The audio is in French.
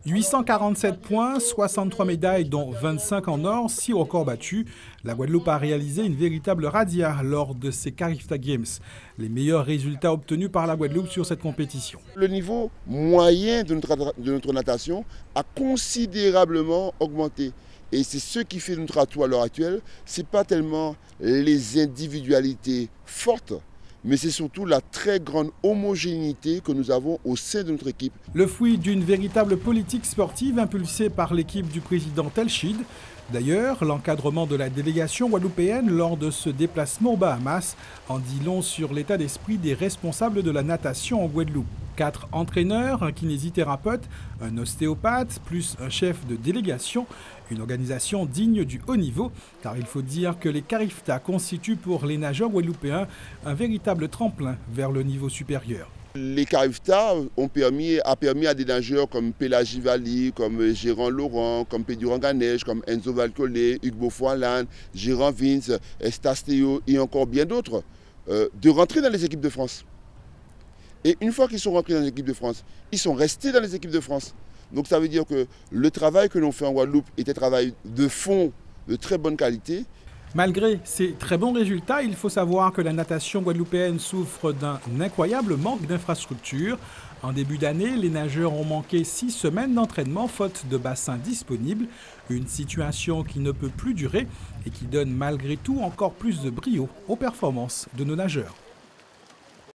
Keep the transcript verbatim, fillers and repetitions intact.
huit cent quarante-sept points, soixante-trois médailles dont vingt-cinq en or, six records battus. La Guadeloupe a réalisé une véritable radia lors de ces Carifta Games. Les meilleurs résultats obtenus par la Guadeloupe sur cette compétition. Le niveau moyen de notre, de notre natation a considérablement augmenté. Et c'est ce qui fait notre atout à l'heure actuelle. Ce n'est pas tellement les individualités fortes, mais c'est surtout la très grande homogénéité que nous avons au sein de notre équipe. Le fruit d'une véritable politique sportive impulsée par l'équipe du président Telchid. D'ailleurs, l'encadrement de la délégation guadeloupéenne lors de ce déplacement aux Bahamas en dit long sur l'état d'esprit des responsables de la natation en Guadeloupe. Quatre entraîneurs, un kinésithérapeute, un ostéopathe, plus un chef de délégation. Une organisation digne du haut niveau, car il faut dire que les Carifta constituent pour les nageurs guadeloupéens un véritable tremplin vers le niveau supérieur. Les Carifta ont permis, a permis à des nageurs comme Pélagie Valli, comme Gérard Laurent, comme Péduran Ganesh, comme Enzo Valcolé, Hugues Beaufoy-Lannes, Gérard Vince, Estastéo et encore bien d'autres, euh, de rentrer dans les équipes de France. Et une fois qu'ils sont rentrés dans les équipes de France, ils sont restés dans les équipes de France. Donc ça veut dire que le travail que l'on fait en Guadeloupe est un travail de fond de très bonne qualité. Malgré ces très bons résultats, il faut savoir que la natation guadeloupéenne souffre d'un incroyable manque d'infrastructures. En début d'année, les nageurs ont manqué six semaines d'entraînement faute de bassins disponibles. Une situation qui ne peut plus durer et qui donne malgré tout encore plus de brio aux performances de nos nageurs.